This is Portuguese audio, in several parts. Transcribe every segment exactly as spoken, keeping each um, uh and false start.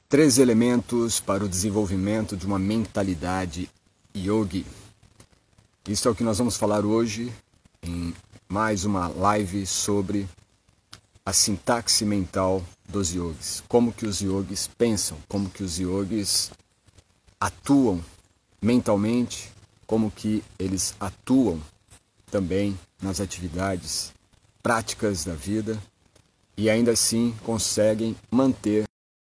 Três elementos para o desenvolvimento de uma mentalidade yogi. Isso é o que nós vamos falar hoje em mais uma live sobre a sintaxe mental dos yogis. Como que os yogis pensam, como que os yogis atuam mentalmente, como que eles atuam também nas atividades práticas da vida e ainda assim conseguem manter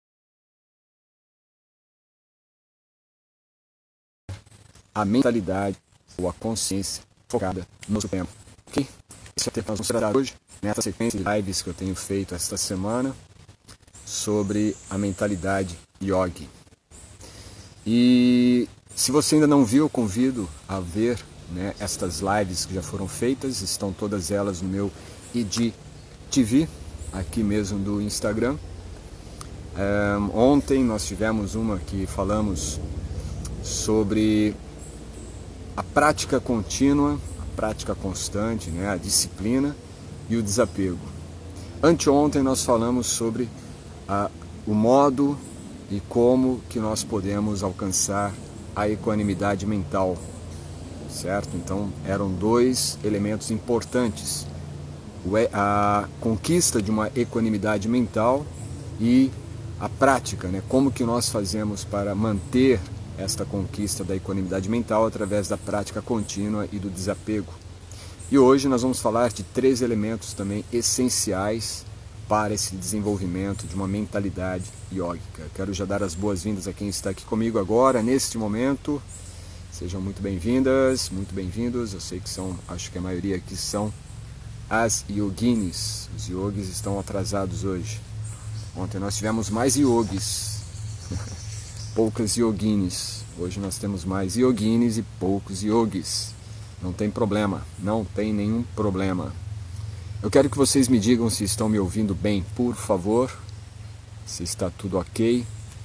a mentalidade ou a consciência focada no Supremo. Ok? Esse é o tema que nós vamos tratar hoje, nessa sequência de lives que eu tenho feito esta semana sobre a mentalidade yogi. E se você ainda não viu, eu convido a ver, né, estas lives que já foram feitas, estão todas elas no meu I G T V, aqui mesmo do Instagram. Um, ontem nós tivemos uma que falamos sobre a prática contínua, a prática constante, né, a disciplina e o desapego. Anteontem nós falamos sobre a, o modo e como que nós podemos alcançar a equanimidade mental, certo? Então eram dois elementos importantes, a conquista de uma equanimidade mental e a prática, né? Como que nós fazemos para manter esta conquista da equanimidade mental através da prática contínua e do desapego. E hoje nós vamos falar de três elementos também essenciais para esse desenvolvimento de uma mentalidade yógica. Quero já dar as boas-vindas a quem está aqui comigo agora, neste momento. Sejam muito bem-vindas, muito bem-vindos. Eu sei que são, acho que a maioria aqui são as yoginis. Os yogis estão atrasados hoje. Ontem nós tivemos mais yogis. Poucas yoginis. Hoje nós temos mais yoginis e poucos yogis. Não tem problema, não tem nenhum problema. Eu quero que vocês me digam se estão me ouvindo bem, por favor. Se está tudo ok.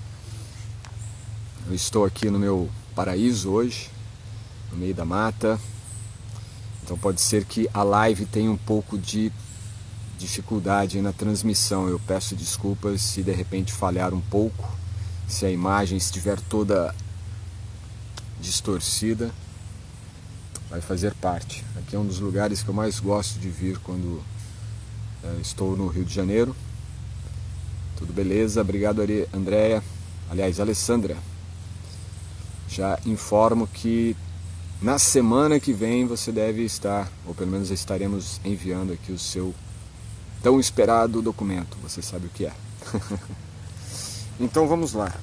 Eu estou aqui no meu paraíso hoje, no meio da mata. Então pode ser que a live tenha um pouco de dificuldade na transmissão. Eu peço desculpas se de repente falhar um pouco. Se a imagem estiver toda distorcida, vai fazer parte. Aqui é um dos lugares que eu mais gosto de vir quando é, estou no Rio de Janeiro. Tudo beleza? Obrigado, Andréia. Aliás, Alessandra. Já informo que na semana que vem você deve estar, ou pelo menos estaremos enviando aqui o seu tão esperado documento. Você sabe o que é. Então vamos lá.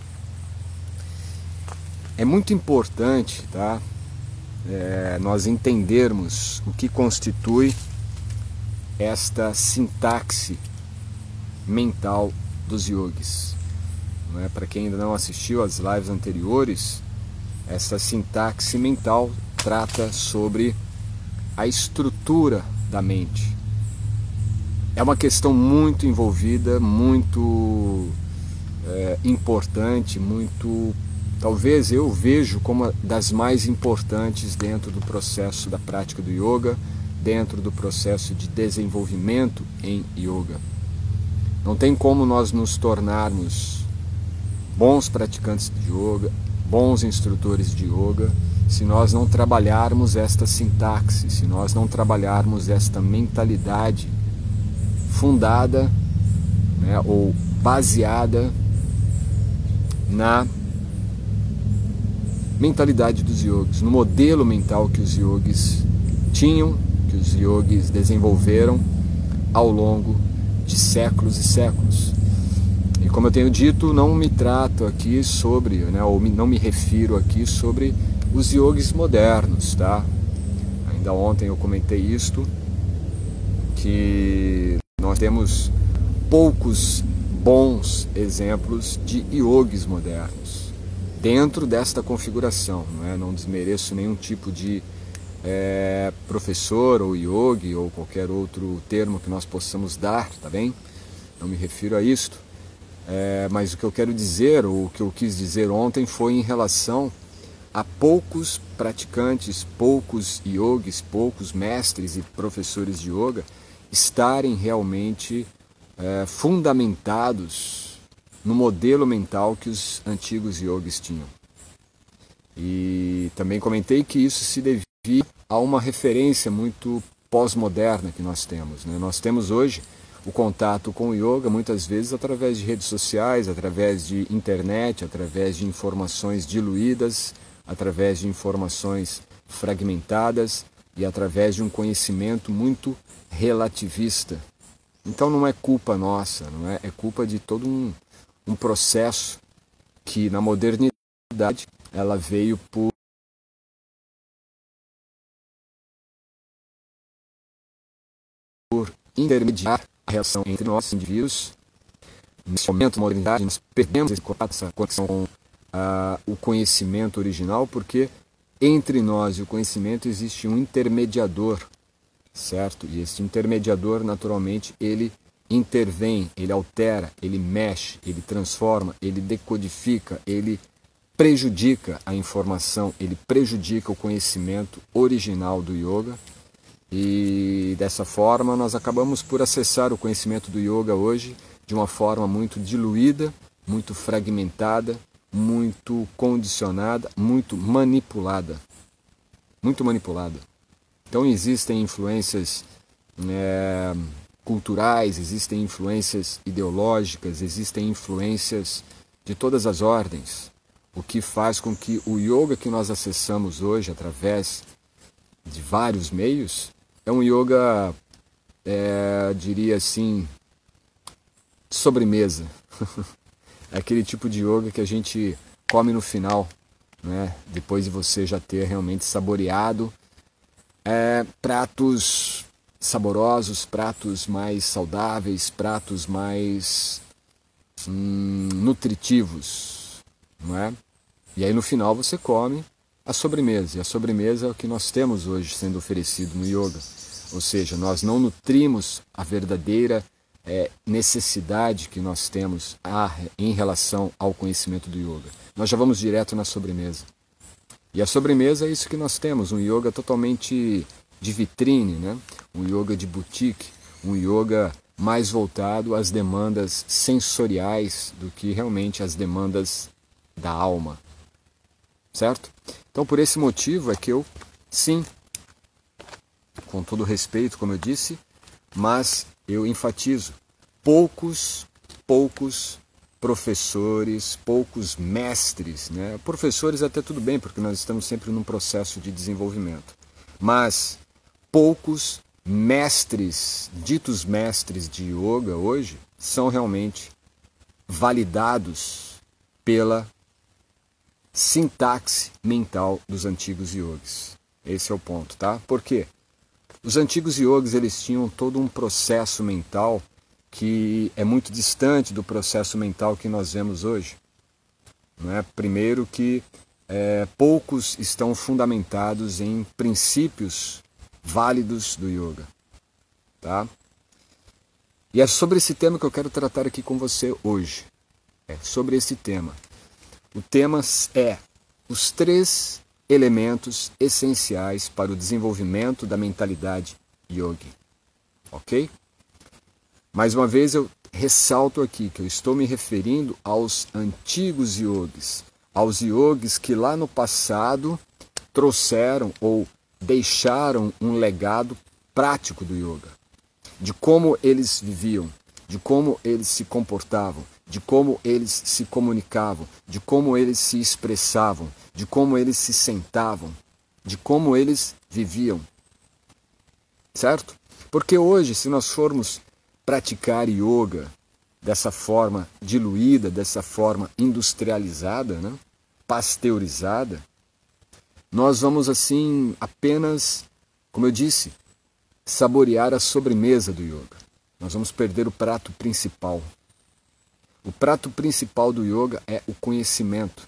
É muito importante, tá, é, nós entendermos o que constitui esta sintaxe mental dos yogis. Não é? Para quem ainda não assistiu às lives anteriores, essa sintaxe mental trata sobre a estrutura da mente. É uma questão muito envolvida, muito É, importante, muito, talvez eu vejo como uma das mais importantes dentro do processo da prática do yoga, dentro do processo de desenvolvimento em yoga. Não tem como nós nos tornarmos bons praticantes de yoga, bons instrutores de yoga, se nós não trabalharmos esta sintaxe, se nós não trabalharmos esta mentalidade fundada, né, ou baseada na mentalidade dos yogis, no modelo mental que os yogis tinham, que os yogis desenvolveram ao longo de séculos e séculos. E como eu tenho dito, não me trato aqui sobre, né, ou não me refiro aqui sobre os yogis modernos, tá? Ainda ontem eu comentei isto, que nós temos poucos bons exemplos de yogis modernos dentro desta configuração, não é? Não desmereço nenhum tipo de é, professor ou yogi ou qualquer outro termo que nós possamos dar, tá bem? Não me refiro a isto, é, mas o que eu quero dizer, ou o que eu quis dizer ontem, foi em relação a poucos praticantes, poucos yogis, poucos mestres e professores de yoga estarem realmente É, fundamentados no modelo mental que os antigos yogis tinham. E também comentei que isso se devia a uma referência muito pós-moderna que nós temos, né? Nós temos hoje o contato com o yoga muitas vezes através de redes sociais, através de internet, através de informações diluídas, através de informações fragmentadas e através de um conhecimento muito relativista. Então não é culpa nossa, não é? É culpa de todo um, um processo que na modernidade ela veio por por intermediar a relação entre nós, indivíduos. Nesse momento da modernidade, nós perdemos esse contato, essa conexão com uh, o conhecimento original, porque entre nós e o conhecimento existe um intermediador, certo? E esse intermediador, naturalmente, ele intervém, ele altera, ele mexe, ele transforma, ele decodifica, ele prejudica a informação, ele prejudica o conhecimento original do yoga. E dessa forma nós acabamos por acessar o conhecimento do yoga hoje de uma forma muito diluída, muito fragmentada, muito condicionada, muito manipulada. Muito manipulada. Então existem influências é, culturais, existem influências ideológicas, existem influências de todas as ordens, o que faz com que o yoga que nós acessamos hoje através de vários meios é um yoga, é, diria assim, sobremesa. É aquele tipo de yoga que a gente come no final, né? Depois de você já ter realmente saboreado é, pratos saborosos, pratos mais saudáveis, pratos mais hum, nutritivos, não é? E aí no final você come a sobremesa, e a sobremesa é o que nós temos hoje sendo oferecido no yoga. Ou seja, nós não nutrimos a verdadeira é, necessidade que nós temos a, em relação ao conhecimento do yoga. Nós já vamos direto na sobremesa. E a sobremesa é isso que nós temos, um yoga totalmente de vitrine, né? Um yoga de boutique, um yoga mais voltado às demandas sensoriais do que realmente às demandas da alma. Certo? Então, por esse motivo é que eu, sim, com todo respeito, como eu disse, mas eu enfatizo, poucos, poucos professores, poucos mestres, né? Professores até tudo bem, porque nós estamos sempre num processo de desenvolvimento, mas poucos mestres, ditos mestres de yoga hoje, são realmente validados pela sintaxe mental dos antigos yogis. Esse é o ponto, tá? Por quê? Os antigos yogis, eles tinham todo um processo mental que é muito distante do processo mental que nós vemos hoje. Não é? Primeiro que é, poucos estão fundamentados em princípios válidos do yoga, tá? E é sobre esse tema que eu quero tratar aqui com você hoje. É sobre esse tema. O tema é os três elementos essenciais para o desenvolvimento da mentalidade yogi. Ok? Mais uma vez eu ressalto aqui que eu estou me referindo aos antigos yogis, aos yogis que lá no passado trouxeram ou deixaram um legado prático do yoga, de como eles viviam, de como eles se comportavam, de como eles se comunicavam, de como eles se expressavam, de como eles se sentavam, de como eles viviam. Certo? Porque hoje, se nós formos praticar yoga dessa forma diluída, dessa forma industrializada, né? Pasteurizada, nós vamos assim apenas, como eu disse, saborear a sobremesa do yoga. Nós vamos perder o prato principal. O prato principal do yoga é o conhecimento.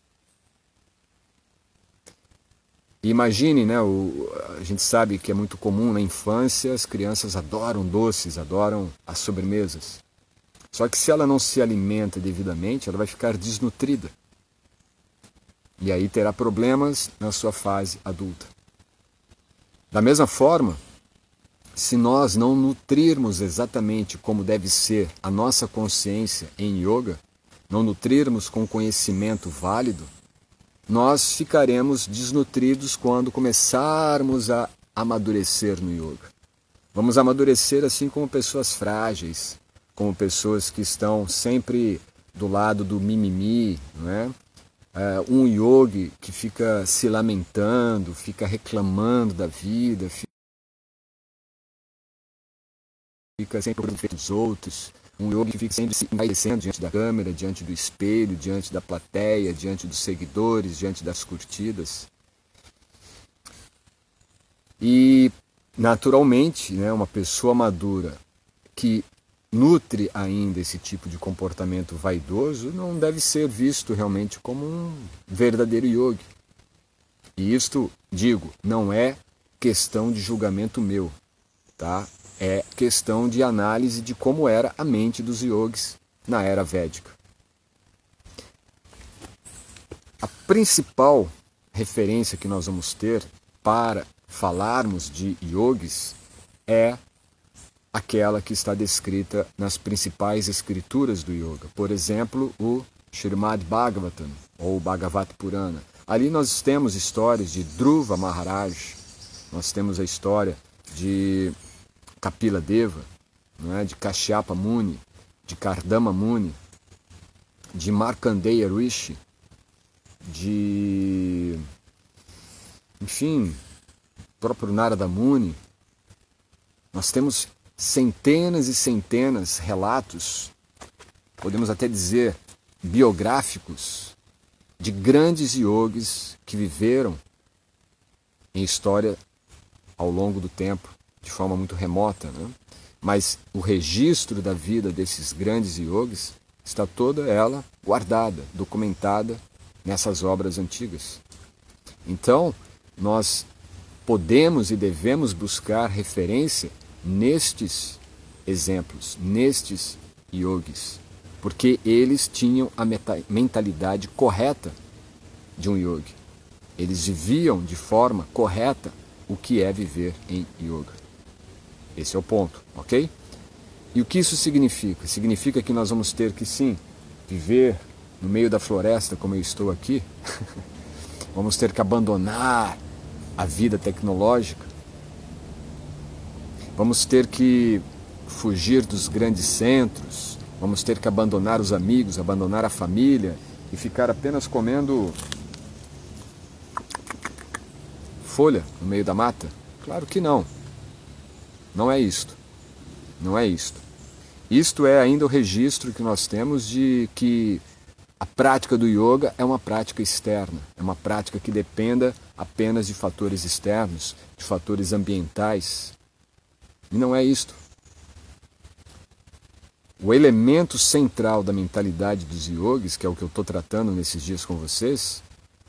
E imagine, né, o, a gente sabe que é muito comum na infância, as crianças adoram doces, adoram as sobremesas. Só que se ela não se alimenta devidamente, ela vai ficar desnutrida. E aí terá problemas na sua fase adulta. Da mesma forma, se nós não nutrirmos exatamente como deve ser a nossa consciência em yoga, não nutrirmos com conhecimento válido, nós ficaremos desnutridos quando começarmos a amadurecer no yoga. Vamos amadurecer assim como pessoas frágeis, como pessoas que estão sempre do lado do mimimi, não é? Uh, um yogi que fica se lamentando, fica reclamando da vida, fica sempre procurando dos outros, um yogi que fica sempre se envaidecendo diante da câmera, diante do espelho, diante da plateia, diante dos seguidores, diante das curtidas. E, naturalmente, né, uma pessoa madura que nutre ainda esse tipo de comportamento vaidoso não deve ser visto realmente como um verdadeiro yogi. E isto, digo, não é questão de julgamento meu, tá? É questão de análise de como era a mente dos yogis na era védica. A principal referência que nós vamos ter para falarmos de yogis é aquela que está descrita nas principais escrituras do yoga. Por exemplo, o Srimad Bhagavatam, ou Bhagavat Purana. Ali nós temos histórias de Dhruva Maharaj, nós temos a história de Kapila Deva, não é? De Kashyapa Muni, de Kardama Muni, de Markandeya Rishi, de, enfim, próprio Narada Muni. Nós temos centenas e centenas de relatos, podemos até dizer biográficos, de grandes yogis que viveram em história ao longo do tempo, de forma muito remota, né? Mas o registro da vida desses grandes yogis está toda ela guardada, documentada nessas obras antigas. Então, nós podemos e devemos buscar referência nestes exemplos, nestes yogis, porque eles tinham a mentalidade correta de um yogi. Eles viviam de forma correta o que é viver em yoga. Esse é o ponto, ok? E o que isso significa? Significa que nós vamos ter que, sim, viver no meio da floresta como eu estou aqui. Vamos ter que abandonar a vida tecnológica. Vamos ter que fugir dos grandes centros, vamos ter que abandonar os amigos, abandonar a família e ficar apenas comendo folha no meio da mata? Claro que não. Não é isto. Não é isto. Isto é ainda o registro que nós temos de que a prática do yoga é uma prática externa, é uma prática que dependa apenas de fatores externos, de fatores ambientais. E não é isto. O elemento central da mentalidade dos yogis, que é o que eu estou tratando nesses dias com vocês,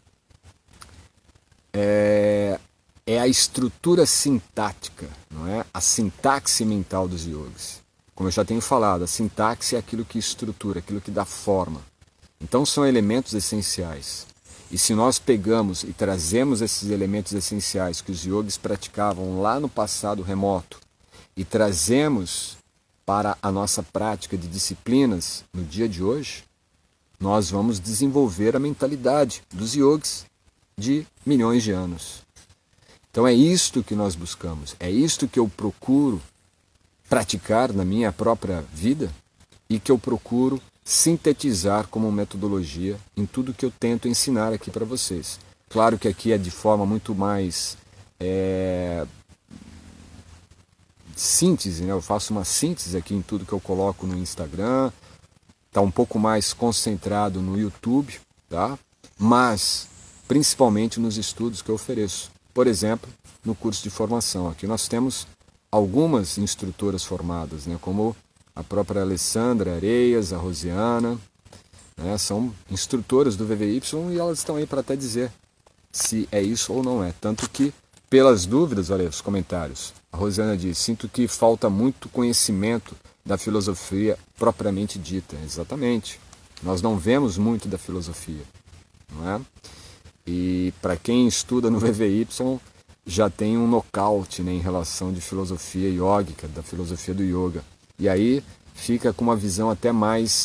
é, é a estrutura sintática, não é? A sintaxe mental dos yogis. Como eu já tenho falado, a sintaxe é aquilo que estrutura, aquilo que dá forma. Então são elementos essenciais. E se nós pegamos e trazemos esses elementos essenciais que os yogis praticavam lá no passado remoto, e trazemos para a nossa prática de disciplinas no dia de hoje, nós vamos desenvolver a mentalidade dos yogis de milhões de anos. Então é isto que nós buscamos, é isto que eu procuro praticar na minha própria vida e que eu procuro sintetizar como metodologia em tudo que eu tento ensinar aqui para vocês. Claro que aqui é de forma muito mais é, síntese, né? Eu faço uma síntese aqui em tudo que eu coloco no Instagram, está um pouco mais concentrado no YouTube, tá? Mas principalmente nos estudos que eu ofereço. Por exemplo, no curso de formação. Aqui nós temos algumas instrutoras formadas, né? Como a própria Alessandra Areias, a Rosiana, né? São instrutoras do V V Y e elas estão aí para até dizer se é isso ou não é. Tanto que, pelas dúvidas, olha os comentários, a Rosiana diz, sinto que falta muito conhecimento da filosofia propriamente dita. Exatamente. Nós não vemos muito da filosofia, não é? E para quem estuda no V V Y já tem um nocaute, né, em relação de filosofia yógica, da filosofia do yoga. E aí fica com uma visão até mais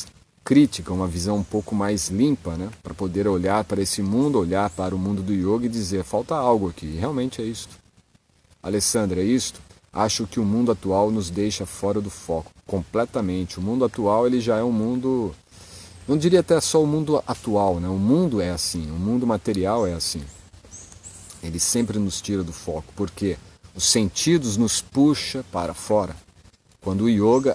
crítica, uma visão um pouco mais limpa, né? Para poder olhar para esse mundo, olhar para o mundo do yoga e dizer, falta algo aqui, e realmente é isto. Alessandra, é isto? Acho que o mundo atual nos deixa fora do foco, completamente. O mundo atual ele já é um mundo, não diria até só o mundo atual, né? O mundo é assim, o mundo material é assim. Ele sempre nos tira do foco, porque os sentidos nos puxa para fora. Quando o yoga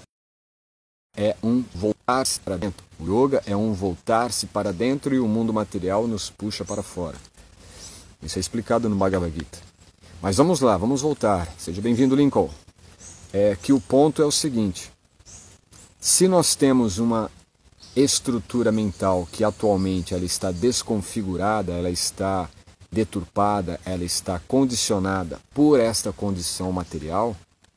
é um voltar-se para dentro. O yoga é um voltar-se para dentro e o mundo material nos puxa para fora. Isso é explicado no Bhagavad Gita. Mas vamos lá, vamos voltar. Seja bem-vindo, Lincoln. É que o ponto é o seguinte. Se nós temos uma estrutura mental que atualmente ela está desconfigurada, ela está deturpada, ela está condicionada por esta condição material,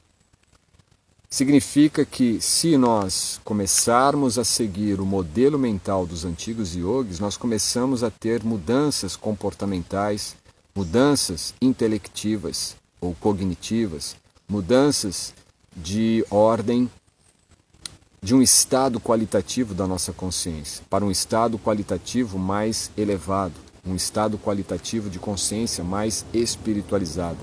significa que se nós começarmos a seguir o modelo mental dos antigos yogis, nós começamos a ter mudanças comportamentais, mudanças intelectivas ou cognitivas, mudanças de ordem de um estado qualitativo da nossa consciência para um estado qualitativo mais elevado, um estado qualitativo de consciência mais espiritualizada.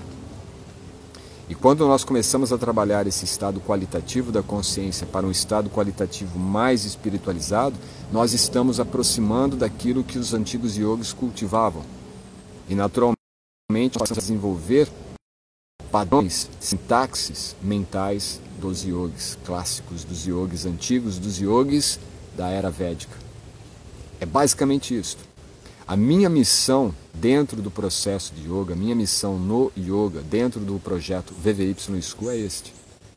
E quando nós começamos a trabalhar esse estado qualitativo da consciência para um estado qualitativo mais espiritualizado, nós estamos aproximando daquilo que os antigos yogis cultivavam. E naturalmente nós vamos desenvolver padrões, sintaxes mentais dos yogis clássicos, dos yogis antigos, dos yogis da era védica. É basicamente isso. A minha missão dentro do processo de yoga, a minha missão no yoga, dentro do projeto V V Y School é este.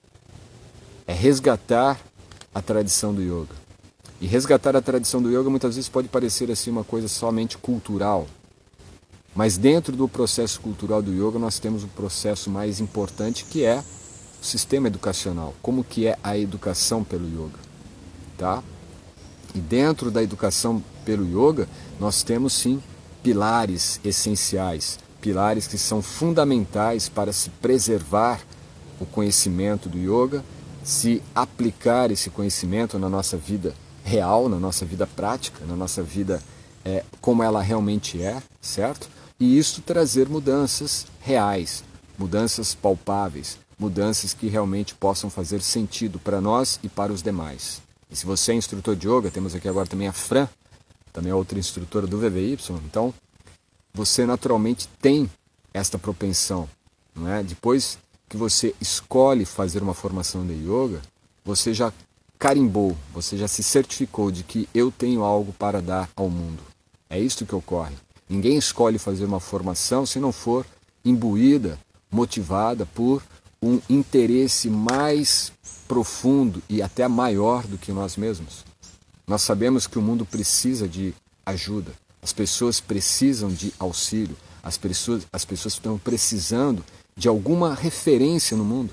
É resgatar a tradição do yoga. E resgatar a tradição do yoga muitas vezes pode parecer assim uma coisa somente cultural. Mas dentro do processo cultural do yoga nós temos um processo mais importante que é o sistema educacional. Como que é a educação pelo yoga, tá? E dentro da educação pelo yoga, nós temos sim pilares essenciais, pilares que são fundamentais para se preservar o conhecimento do yoga, se aplicar esse conhecimento na nossa vida real, na nossa vida prática, na nossa vida é, como ela realmente é, certo? E isso trazer mudanças reais, mudanças palpáveis, mudanças que realmente possam fazer sentido para nós e para os demais. E se você é instrutor de yoga, temos aqui agora também a Fran, também é outra instrutora do V V Y, então você naturalmente tem esta propensão, não é? Depois que você escolhe fazer uma formação de yoga, você já carimbou, você já se certificou de que eu tenho algo para dar ao mundo. É isto que ocorre. Ninguém escolhe fazer uma formação se não for imbuída, motivada por um interesse mais profundo e até maior do que nós mesmos. Nós sabemos que o mundo precisa de ajuda, as pessoas precisam de auxílio, as pessoas, as pessoas estão precisando de alguma referência no mundo.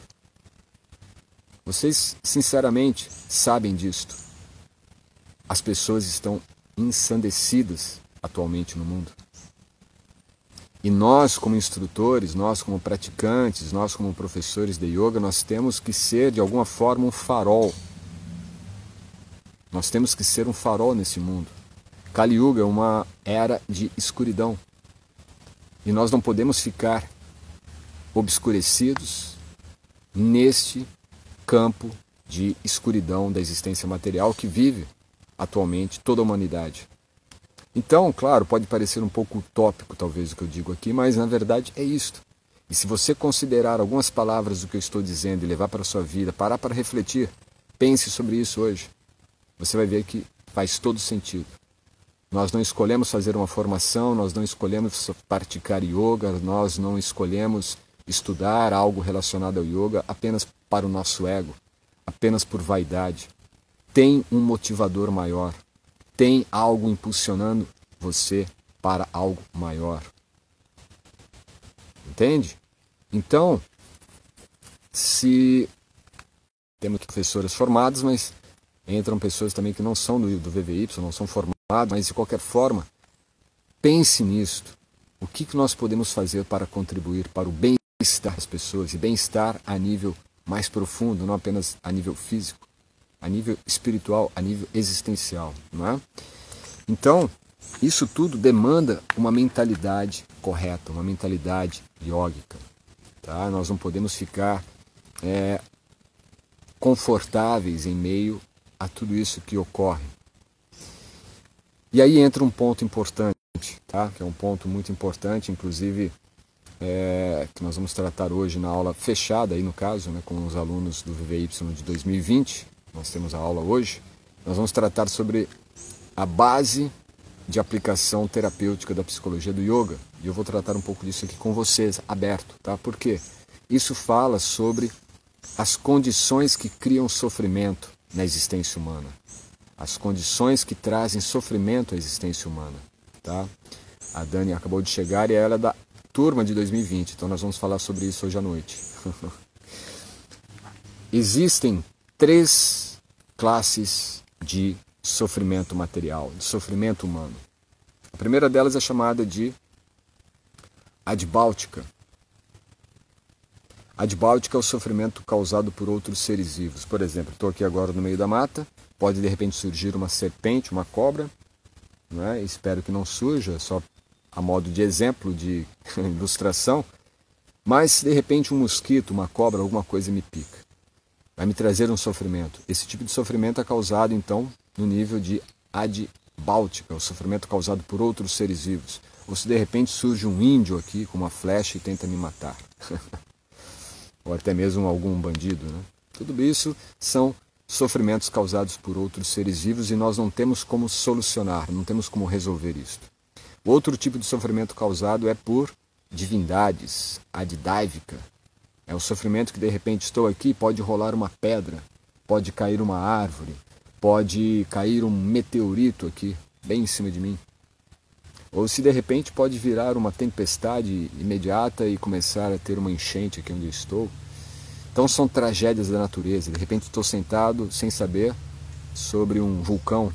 Vocês, sinceramente, sabem disto. As pessoas estão ensandecidas atualmente no mundo. E nós, como instrutores, nós como praticantes, nós como professores de yoga, nós temos que ser, de alguma forma, um farol. Nós temos que ser um farol nesse mundo. Kali Yuga é uma era de escuridão. E nós não podemos ficar obscurecidos neste campo de escuridão da existência material que vive atualmente toda a humanidade. Então, claro, pode parecer um pouco utópico talvez o que eu digo aqui, mas na verdade é isto. E se você considerar algumas palavras do que eu estou dizendo e levar para a sua vida, parar para refletir, pense sobre isso hoje, você vai ver que faz todo sentido. Nós não escolhemos fazer uma formação, nós não escolhemos praticar yoga, nós não escolhemos estudar algo relacionado ao yoga apenas para o nosso ego, apenas por vaidade. Tem um motivador maior. Tem algo impulsionando você para algo maior. Entende? Então, se temos professores formados, mas entram pessoas também que não são do, do V V Y, não são formados, mas de qualquer forma, pense nisto. O que, que nós podemos fazer para contribuir para o bem-estar das pessoas, e bem-estar a nível mais profundo, não apenas a nível físico, a nível espiritual, a nível existencial, não é? Então, isso tudo demanda uma mentalidade correta, uma mentalidade yógica, tá? Nós não podemos ficar é, confortáveis em meio a tudo isso que ocorre. E aí entra um ponto importante, tá? Que é um ponto muito importante, inclusive, é, que nós vamos tratar hoje na aula fechada, aí no caso, né, com os alunos do V V Y de dois mil e vinte, nós temos a aula hoje, nós vamos tratar sobre a base de aplicação terapêutica da psicologia do yoga, e eu vou tratar um pouco disso aqui com vocês, aberto, tá? Por quê? Isso fala sobre as condições que criam sofrimento na existência humana, as condições que trazem sofrimento à existência humana, tá? A Dani acabou de chegar e ela é da turma de dois mil e vinte, então nós vamos falar sobre isso hoje à noite. Existem três classes de sofrimento material, de sofrimento humano. A primeira delas é chamada de adbáltica. Adbáltica é o sofrimento causado por outros seres vivos. Por exemplo, estou aqui agora no meio da mata, pode de repente surgir uma serpente, uma cobra, né? Espero que não surja, só a modo de exemplo, de ilustração, mas se de repente um mosquito, uma cobra, alguma coisa me pica, vai me trazer um sofrimento. Esse tipo de sofrimento é causado então no nível de adbáltica, o sofrimento causado por outros seres vivos. Ou se de repente surge um índio aqui com uma flecha e tenta me matar. Ou até mesmo algum bandido, né? Tudo isso são sofrimentos causados por outros seres vivos e nós não temos como solucionar, não temos como resolver isso. Outro tipo de sofrimento causado é por divindades, addáivica. É o sofrimento que de repente estou aqui, pode rolar uma pedra, pode cair uma árvore, pode cair um meteorito aqui, bem em cima de mim. Ou se de repente pode virar uma tempestade imediata e começar a ter uma enchente aqui onde eu estou. Então são tragédias da natureza. De repente estou sentado sem saber sobre um vulcão.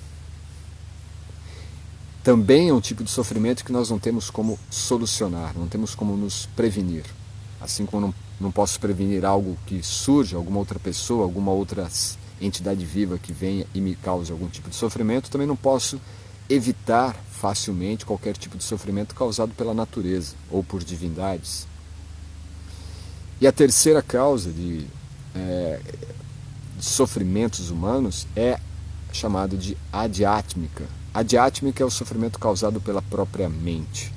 Também é um tipo de sofrimento que nós não temos como solucionar, não temos como nos prevenir. Assim como não, não posso prevenir algo que surja, alguma outra pessoa, alguma outra entidade viva que venha e me cause algum tipo de sofrimento, também não posso evitar facilmente qualquer tipo de sofrimento causado pela natureza ou por divindades. E a terceira causa de, é, de sofrimentos humanos é chamada de adiátmica. Adiátmica é o sofrimento causado pela própria mente.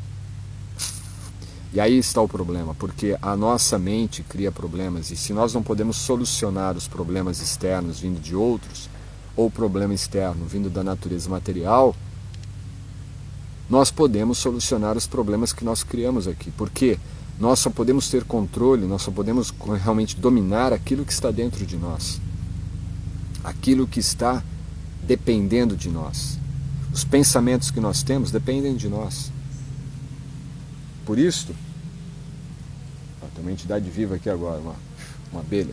E aí está o problema, porque a nossa mente cria problemas, e se nós não podemos solucionar os problemas externos vindo de outros, ou problema externo vindo da natureza material, nós podemos solucionar os problemas que nós criamos aqui, porque nós só podemos ter controle, nós só podemos realmente dominar aquilo que está dentro de nós, aquilo que está dependendo de nós. Os pensamentos que nós temos dependem de nós. Por isso, tem uma entidade viva aqui agora, uma, uma abelha.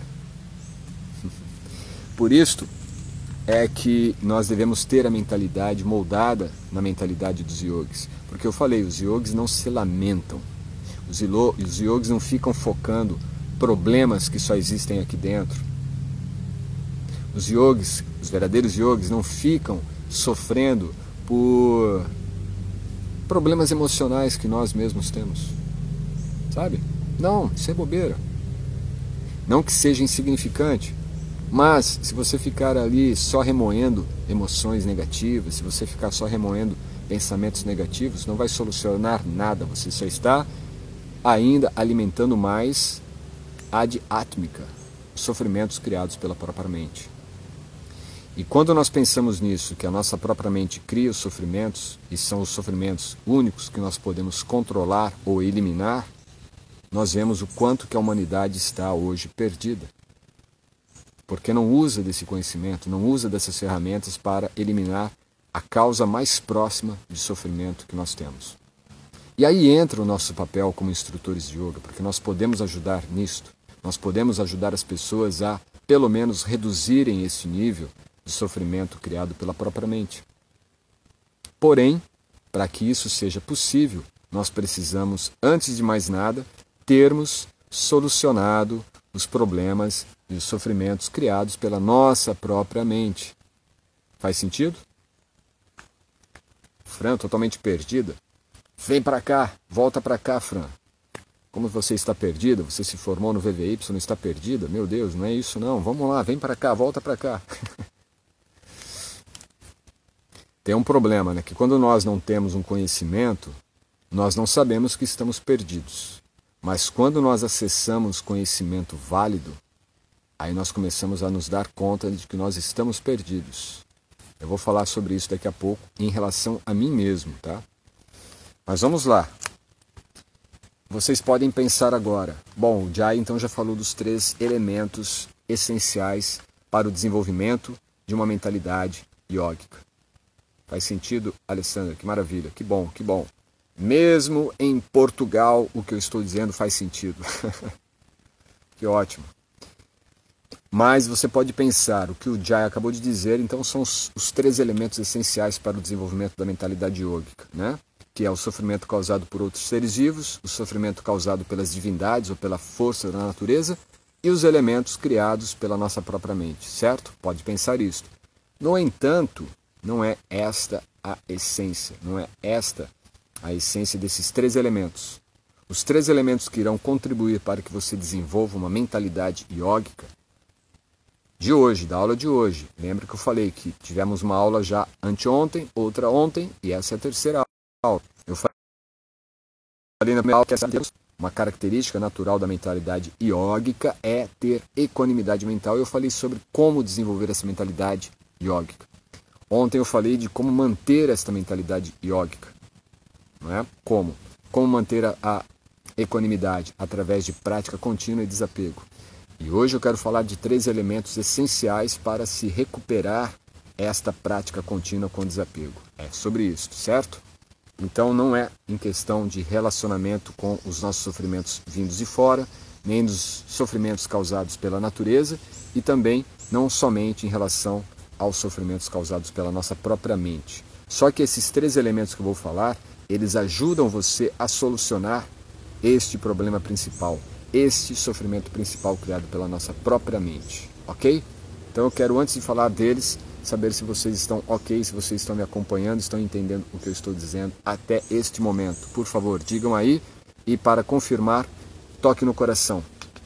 Por isso é que nós devemos ter a mentalidade moldada na mentalidade dos yogis. Porque eu falei, os yogis não se lamentam. Os, ilo, os yogis não ficam focando problemas que só existem aqui dentro. Os yogis, os verdadeiros yogis, não ficam sofrendo por problemas emocionais que nós mesmos temos. Sabe? Não, isso é bobeira. Não que seja insignificante, mas se você ficar ali só remoendo emoções negativas, se você ficar só remoendo pensamentos negativos, não vai solucionar nada. Você só está ainda alimentando mais adátmica, sofrimentos criados pela própria mente. E quando nós pensamos nisso, que a nossa própria mente cria os sofrimentos, e são os sofrimentos únicos que nós podemos controlar ou eliminar, nós vemos o quanto que a humanidade está hoje perdida. Porque não usa desse conhecimento, não usa dessas ferramentas para eliminar a causa mais próxima de sofrimento que nós temos. E aí entra o nosso papel como instrutores de yoga, porque nós podemos ajudar nisto, nós podemos ajudar as pessoas a, pelo menos, reduzirem esse nível de sofrimento criado pela própria mente. Porém, para que isso seja possível, nós precisamos, antes de mais nada, termos solucionado os problemas e os sofrimentos criados pela nossa própria mente. Faz sentido? Fran, totalmente perdida? Vem para cá, volta para cá, Fran. Como você está perdida? Você se formou no V V Y, está perdida? Meu Deus, não é isso não. Vamos lá, vem para cá, volta para cá. Tem um problema, né? Que quando nós não temos um conhecimento, nós não sabemos que estamos perdidos. Mas quando nós acessamos conhecimento válido, aí nós começamos a nos dar conta de que nós estamos perdidos. Eu vou falar sobre isso daqui a pouco em relação a mim mesmo, tá? Mas vamos lá. Vocês podem pensar agora. Bom, o Jai então já falou dos três elementos essenciais para o desenvolvimento de uma mentalidade yógica. Faz sentido, Alessandra? Que maravilha, que bom, que bom. Mesmo em Portugal, o que eu estou dizendo faz sentido. Que ótimo. Mas você pode pensar, o que o Jai acabou de dizer, então são os, os três elementos essenciais para o desenvolvimento da mentalidade yógica, né? Que é o sofrimento causado por outros seres vivos, o sofrimento causado pelas divindades ou pela força da natureza e os elementos criados pela nossa própria mente, certo? Pode pensar isso. No entanto, não é esta a essência, não é esta a essência desses três elementos. Os três elementos que irão contribuir para que você desenvolva uma mentalidade yógica de hoje, da aula de hoje. Lembra que eu falei que tivemos uma aula já anteontem, outra ontem, e essa é a terceira aula. Eu falei na primeira aula que essa uma característica natural da mentalidade yógica é ter equanimidade mental. Eu falei sobre como desenvolver essa mentalidade yógica. Ontem eu falei de como manter esta mentalidade yógica. Não é? Como? Como manter a, a equanimidade através de prática contínua e desapego. E hoje eu quero falar de três elementos essenciais para se recuperar esta prática contínua com desapego. É sobre isso, certo? Então não é em questão de relacionamento com os nossos sofrimentos vindos de fora, nem dos sofrimentos causados pela natureza e também não somente em relação aos sofrimentos causados pela nossa própria mente. Só que esses três elementos que eu vou falar, eles ajudam você a solucionar este problema principal, este sofrimento principal criado pela nossa própria mente, ok? Então eu quero, antes de falar deles, saber se vocês estão ok, se vocês estão me acompanhando, estão entendendo o que eu estou dizendo até este momento. Por favor, digam aí e para confirmar, toque no coração.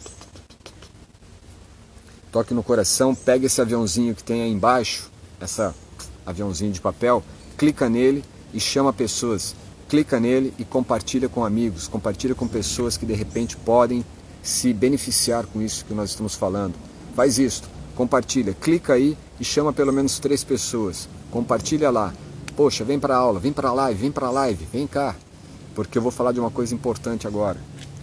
Toque no coração, pega esse aviãozinho que tem aí embaixo, esse aviãozinho de papel, clica nele e chama pessoas. Clica nele e compartilha com amigos, compartilha com pessoas que de repente podem se beneficiar com isso que nós estamos falando. Faz isso, compartilha, clica aí e chama pelo menos três pessoas. Compartilha lá. Poxa, vem para a aula, vem para a live, vem para a live, vem cá. Porque eu vou falar de uma coisa importante agora.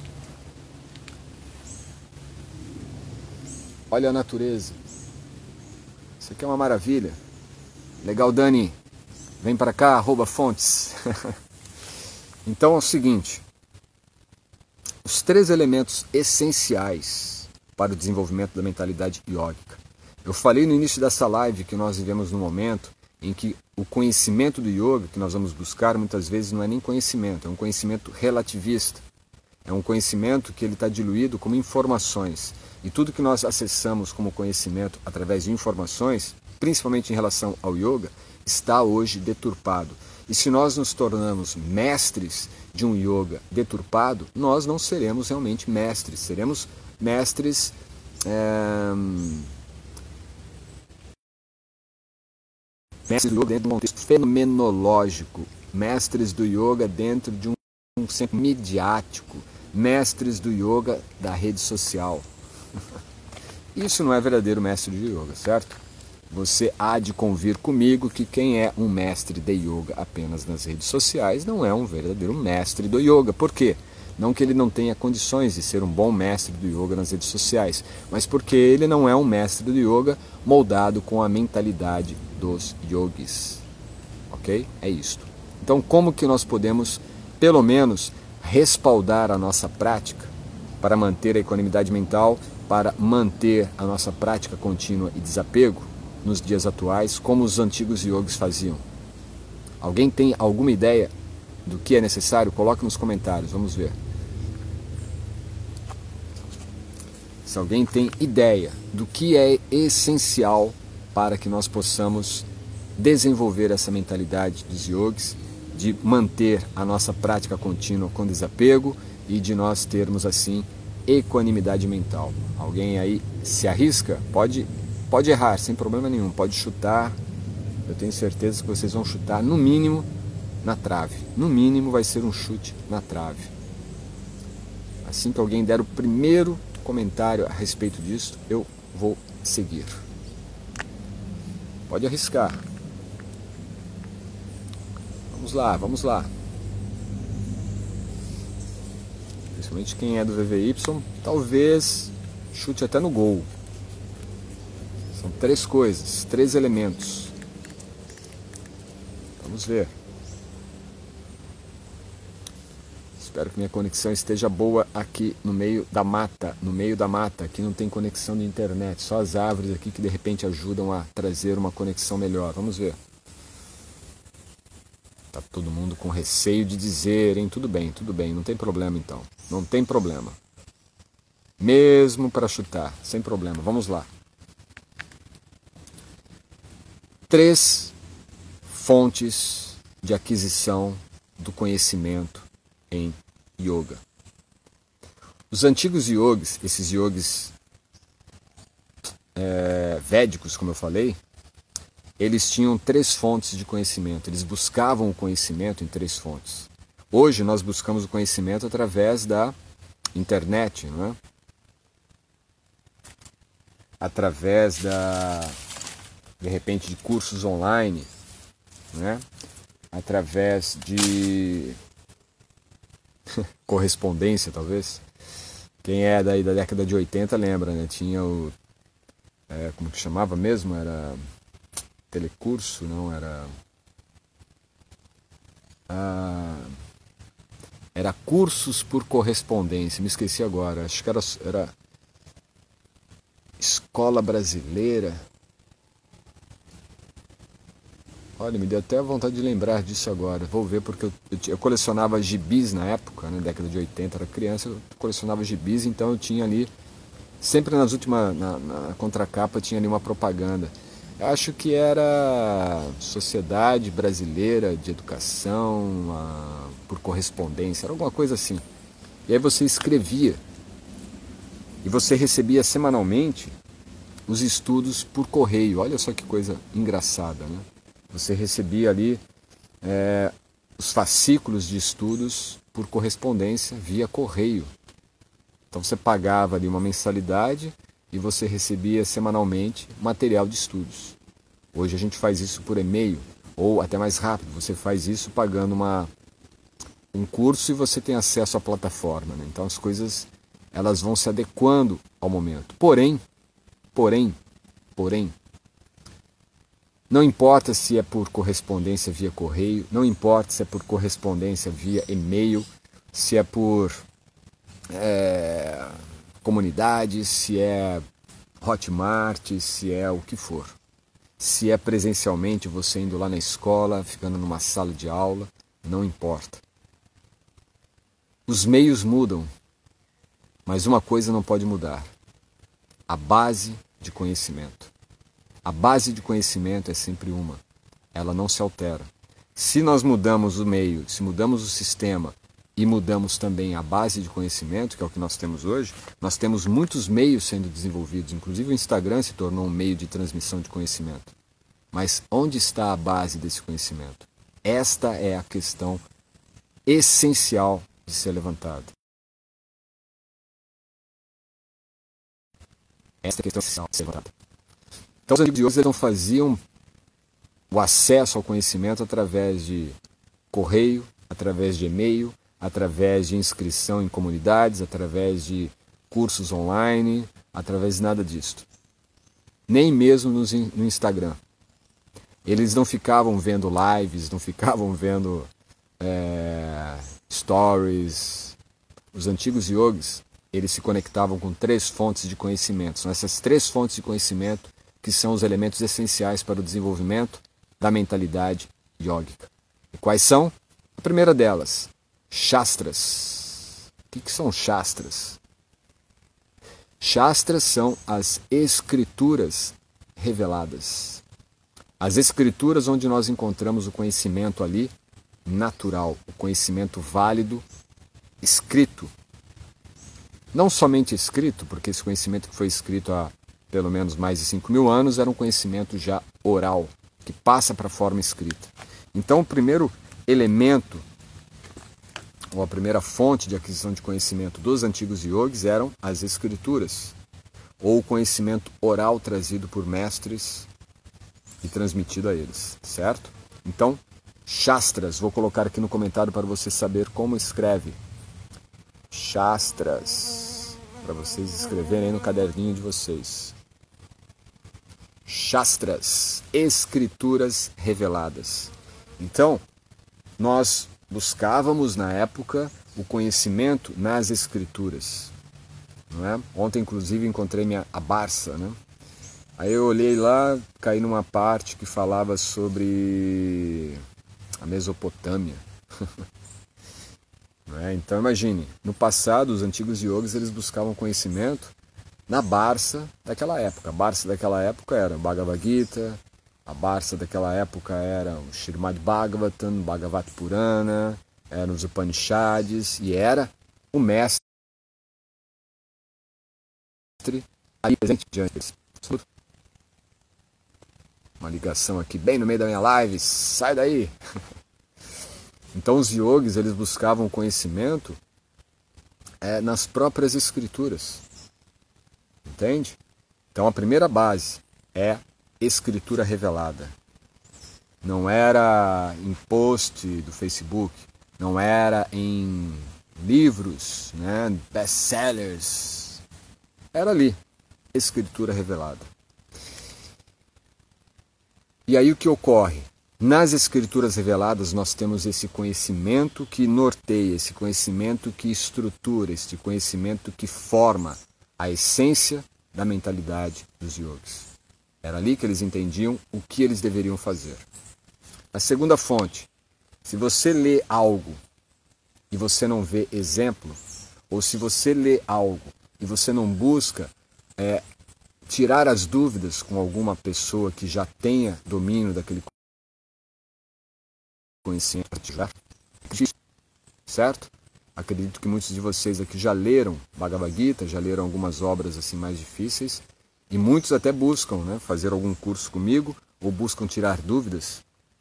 Olha a natureza. Isso aqui é uma maravilha. Legal, Dani. Vem para cá, arroba fontes. Então é o seguinte, os três elementos essenciais para o desenvolvimento da mentalidade yógica. Eu falei no início dessa live que nós vivemos num momento em que o conhecimento do yoga que nós vamos buscar muitas vezes não é nem conhecimento, é um conhecimento relativista. É um conhecimento que ele está diluído como informações. E tudo que nós acessamos como conhecimento através de informações, principalmente em relação ao yoga, está hoje deturpado. E se nós nos tornamos mestres de um yoga deturpado, nós não seremos realmente mestres, seremos mestres é, mestres do yoga dentro de um contexto fenomenológico, mestres do yoga dentro de um, um centro midiático, mestres do yoga da rede social. Isso não é verdadeiro mestre de yoga, certo? Você há de convir comigo que quem é um mestre de yoga apenas nas redes sociais não é um verdadeiro mestre do yoga. Por quê? Não que ele não tenha condições de ser um bom mestre do yoga nas redes sociais, mas porque ele não é um mestre do yoga moldado com a mentalidade dos yogis. Ok? É isto. Então como que nós podemos, pelo menos, respaldar a nossa prática para manter a equanimidade mental, para manter a nossa prática contínua e desapego nos dias atuais, como os antigos yogis faziam? Alguém tem alguma ideia do que é necessário? Coloque nos comentários, vamos ver. se alguém tem ideia do que é essencial para que nós possamos desenvolver essa mentalidade dos yogis, de manter a nossa prática contínua com desapego e de nós termos assim equanimidade mental. Alguém aí se arrisca? Pode, pode errar, sem problema nenhum, pode chutar. Eu tenho certeza que vocês vão chutar no mínimo na trave. No mínimo vai ser um chute na trave. Assim que alguém der o primeiro comentário a respeito disso, eu vou seguir. Pode arriscar. Vamos lá, vamos lá. Principalmente quem é do V V Y, talvez chute até no gol. São três coisas, três elementos. Vamos ver. Espero que minha conexão esteja boa aqui no meio da mata. No meio da mata, aqui não tem conexão de internet. Só as árvores aqui que de repente ajudam a trazer uma conexão melhor. Vamos ver. Tá todo mundo com receio de dizer, hein? Tudo bem, tudo bem, não tem problema então. Não tem problema. Mesmo para chutar, sem problema. Vamos lá. Três fontes de aquisição do conhecimento em yoga. Os antigos yogis, esses yogis é, védicos, como eu falei, eles tinham três fontes de conhecimento. Eles buscavam o conhecimento em três fontes. Hoje nós buscamos o conhecimento através da internet, não é? Através da, de repente, de cursos online, né? Através de correspondência, talvez. Quem é daí da década de oitenta lembra, né? Tinha o... É, como que chamava mesmo? Era telecurso, não? Era... Ah, era cursos por correspondência. Me esqueci agora. Acho que era... era Escola Brasileira. Olha, me deu até vontade de lembrar disso agora. Vou ver, porque eu, eu, eu colecionava gibis na época, na década de oitenta, era criança, eu colecionava gibis, então eu tinha ali, sempre nas últimas, na, na contracapa tinha ali uma propaganda. Eu acho que era Sociedade Brasileira de Educação a, por Correspondência, era alguma coisa assim. E aí você escrevia, e você recebia semanalmente os estudos por correio. Olha só que coisa engraçada, né? Você recebia ali é, os fascículos de estudos por correspondência via correio. Então você pagava ali uma mensalidade e você recebia semanalmente material de estudos. Hoje a gente faz isso por e-mail, ou até mais rápido, você faz isso pagando uma, um curso e você tem acesso à plataforma, né? Então as coisas elas vão se adequando ao momento. Porém, porém, porém, não importa se é por correspondência via correio, não importa se é por correspondência via e-mail, se é por é, comunidade, se é Hotmart, se é o que for. Se é presencialmente, você indo lá na escola, ficando numa sala de aula, não importa. Os meios mudam, mas uma coisa não pode mudar: a base de conhecimento. A base de conhecimento é sempre uma, ela não se altera. Se nós mudamos o meio, se mudamos o sistema e mudamos também a base de conhecimento, que é o que nós temos hoje, nós temos muitos meios sendo desenvolvidos, inclusive o Instagram se tornou um meio de transmissão de conhecimento. Mas onde está a base desse conhecimento? Esta é a questão essencial de ser levantada. Esta é a questão essencial de ser levantada. Então os antigos de hoje não faziam o acesso ao conhecimento através de correio, através de e-mail, através de inscrição em comunidades, através de cursos online, através de nada disso. Nem mesmo no Instagram. Eles não ficavam vendo lives, não ficavam vendo é, stories. Os antigos yogis, eles se conectavam com três fontes de conhecimento. São essas três fontes de conhecimento que são os elementos essenciais para o desenvolvimento da mentalidade yógica. E quais são? A primeira delas, Shastras. O que, que são Shastras? Shastras são as escrituras reveladas. As escrituras onde nós encontramos o conhecimento ali natural, o conhecimento válido, escrito. Não somente escrito, porque esse conhecimento que foi escrito há pelo menos mais de cinco mil anos era um conhecimento já oral, que passa para a forma escrita. Então o primeiro elemento, ou a primeira fonte de aquisição de conhecimento dos antigos yogis eram as escrituras, ou o conhecimento oral trazido por mestres e transmitido a eles, certo? Então, Shastras, vou colocar aqui no comentário para você saber como escreve. Shastras, para vocês escreverem aí no caderninho de vocês. Shastras, escrituras reveladas. Então, nós buscávamos na época o conhecimento nas escrituras. Não é? Ontem, inclusive, encontrei minha, a Barça, né? Aí eu olhei lá, caí numa parte que falava sobre a Mesopotâmia. Não é? Então imagine, no passado os antigos yogis eles buscavam conhecimento na Barça daquela época. A Barça daquela época era o Bhagavad Gita, a Barça daquela época era o Srimad Bhagavatam, o Bhagavad Purana, eram os Upanishads e era o mestre ali presente diante deles. Uma ligação aqui bem no meio da minha live, sai daí! Então os yogis eles buscavam conhecimento é, nas próprias escrituras, entende? Então a primeira base é escritura revelada. Não era em post do Facebook, não era em livros, né, best-sellers, era ali, escritura revelada. E aí o que ocorre? Nas escrituras reveladas nós temos esse conhecimento que norteia, esse conhecimento que estrutura, esse conhecimento que forma a essência da mentalidade dos yogis. Era ali que eles entendiam o que eles deveriam fazer. A segunda fonte, se você lê algo e você não vê exemplo, ou se você lê algo e você não busca é, tirar as dúvidas com alguma pessoa que já tenha domínio daquele conhecimento, certo? Acredito que muitos de vocês aqui já leram Bhagavad Gita, já leram algumas obras assim mais difíceis, e muitos até buscam, né, fazer algum curso comigo, ou buscam tirar dúvidas.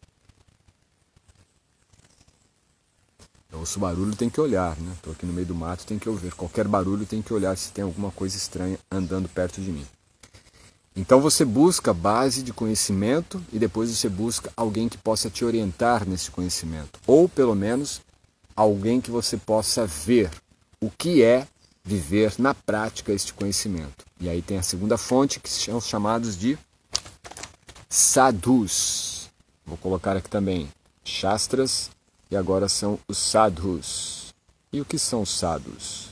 Eu ouço barulho, tem que olhar, né? Estou aqui no meio do mato, tem que ouvir. Qualquer barulho tem que olhar se tem alguma coisa estranha andando perto de mim. Então você busca base de conhecimento e depois você busca alguém que possa te orientar nesse conhecimento. Ou pelo menos alguém que você possa ver o que é viver na prática este conhecimento. E aí tem a segunda fonte que são chamados de sadhus. Vou colocar aqui também Shastras e agora são os sadhus. E o que são os sadhus?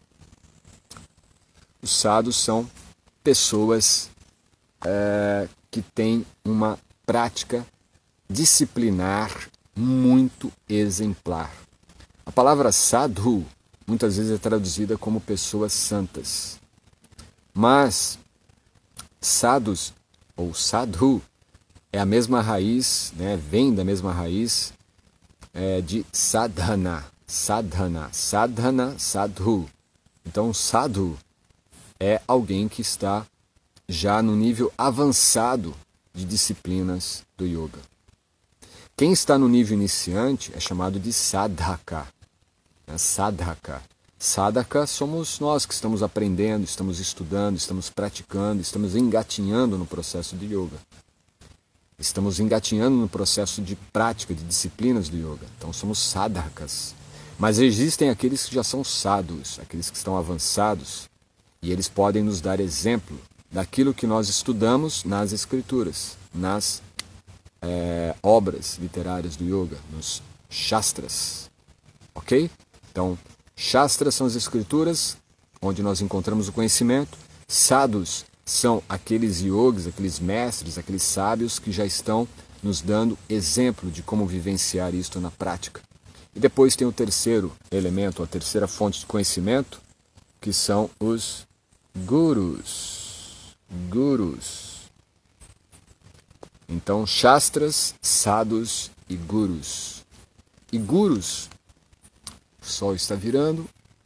Os sadhus são pessoas É, que tem uma prática disciplinar muito exemplar. A palavra sadhu muitas vezes é traduzida como pessoas santas, mas sadhus ou sadhu é a mesma raiz, né, vem da mesma raiz é, de sadhana, sadhana, sadhana, sadhu. Então sadhu é alguém que está já no nível avançado de disciplinas do yoga. Quem está no nível iniciante é chamado de sadhaka. Né? Sadhaka. Sadhaka somos nós que estamos aprendendo, estamos estudando, estamos praticando, estamos engatinhando no processo de yoga. Estamos engatinhando no processo de prática, de disciplinas do yoga. Então somos sadhakas. Mas existem aqueles que já são sadhus, aqueles que estão avançados, e eles podem nos dar exemplo daquilo que nós estudamos nas escrituras, nas é, obras literárias do yoga, nos shastras, ok? Então, shastras são as escrituras onde nós encontramos o conhecimento, sadhus são aqueles yogis, aqueles mestres, aqueles sábios que já estão nos dando exemplo de como vivenciar isto na prática. E depois tem o terceiro elemento, a terceira fonte de conhecimento, que são os Gurus. Gurus. Então, Shastras, Sadhus e Gurus. E Gurus, o sol está virando.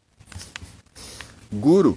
Guru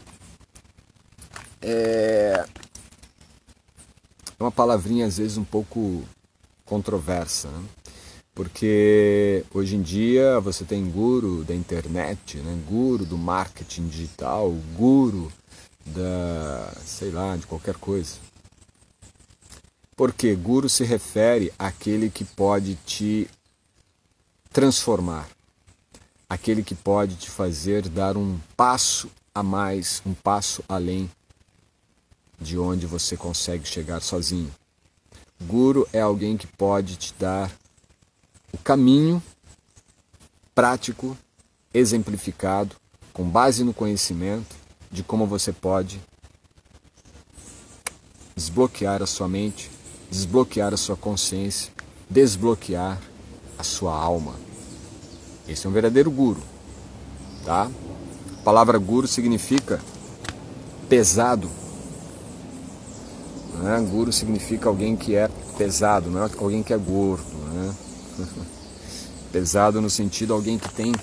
é uma palavrinha às vezes um pouco controversa, né? Porque hoje em dia você tem guru da internet, né? Guru do marketing digital, guru da, sei lá, de qualquer coisa. Porque guru se refere àquele que pode te transformar, aquele que pode te fazer dar um passo a mais, um passo além de onde você consegue chegar sozinho. Guru é alguém que pode te dar o caminho prático, exemplificado, com base no conhecimento, de como você pode desbloquear a sua mente, desbloquear a sua consciência, desbloquear a sua alma. Esse é um verdadeiro guru, tá? A palavra guru significa pesado. Né? Guru significa alguém que é pesado, não é alguém que é gordo. Né? Pesado no sentido de alguém que tem